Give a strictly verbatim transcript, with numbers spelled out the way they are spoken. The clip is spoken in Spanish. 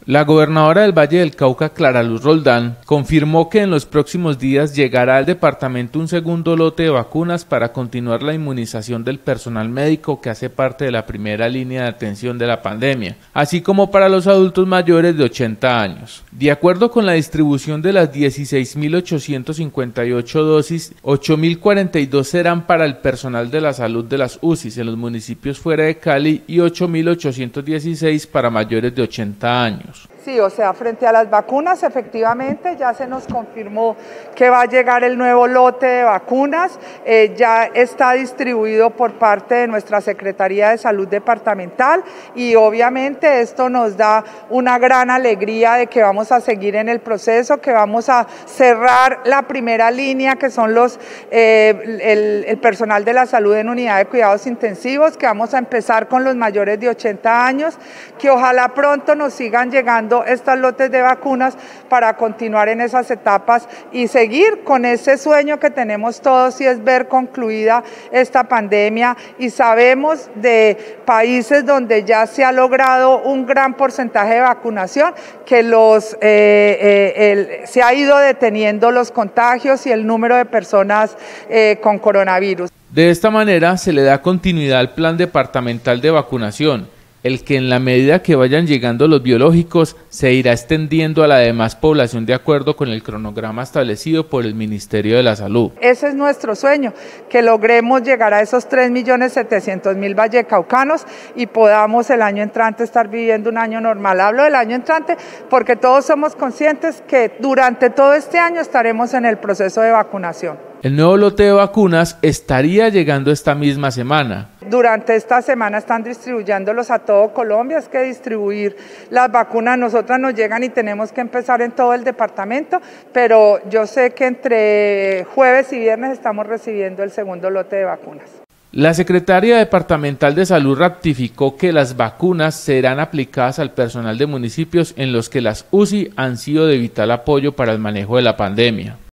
La gobernadora del Valle del Cauca, Clara Luz Roldán, confirmó que en los próximos días llegará al departamento un segundo lote de vacunas para continuar la inmunización del personal médico que hace parte de la primera línea de atención de la pandemia, así como para los adultos mayores de ochenta años. De acuerdo con la distribución de las dieciséis mil ochocientas cincuenta y ocho dosis, ocho mil cuarenta y dos serán para el personal de la salud de las U C Is en los municipios fuera de Cali y ocho mil ochocientos dieciséis para mayores de ochenta años. Sí, o sea, frente a las vacunas, efectivamente ya se nos confirmó que va a llegar el nuevo lote de vacunas, eh, ya está distribuido por parte de nuestra Secretaría de Salud Departamental y obviamente esto nos da una gran alegría de que vamos a seguir en el proceso, que vamos a cerrar la primera línea que son los eh, el, el personal de la salud en unidad de cuidados intensivos, que vamos a empezar con los mayores de ochenta años, que ojalá pronto nos sigan llegando estos lotes de vacunas para continuar en esas etapas y seguir con ese sueño que tenemos todos y es ver concluida esta pandemia, y sabemos de países donde ya se ha logrado un gran porcentaje de vacunación, que los, eh, eh, el, se ha ido deteniendo los contagios y el número de personas eh, con coronavirus. De esta manera se le da continuidad al plan departamental de vacunación, el que en la medida que vayan llegando los biológicos se irá extendiendo a la demás población de acuerdo con el cronograma establecido por el Ministerio de la Salud. Ese es nuestro sueño, que logremos llegar a esos tres millones setecientos mil vallecaucanos y podamos el año entrante estar viviendo un año normal. Hablo del año entrante porque todos somos conscientes que durante todo este año estaremos en el proceso de vacunación. El nuevo lote de vacunas estaría llegando esta misma semana. Durante esta semana están distribuyéndolos a todo Colombia, es que distribuir las vacunas nosotras nos llegan y tenemos que empezar en todo el departamento, pero yo sé que entre jueves y viernes estamos recibiendo el segundo lote de vacunas. La secretaria departamental de Salud ratificó que las vacunas serán aplicadas al personal de municipios en los que las U C I han sido de vital apoyo para el manejo de la pandemia.